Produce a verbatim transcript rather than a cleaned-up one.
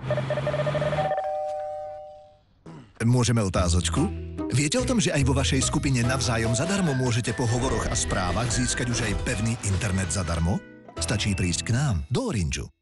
Môžeme otázočku? Viete o tom, že aj vo vašej skupine navzájom zadarmo môžete po hovoroch a správach získať už aj pevný internet zadarmo? Stačí prísť k nám do Orangeu.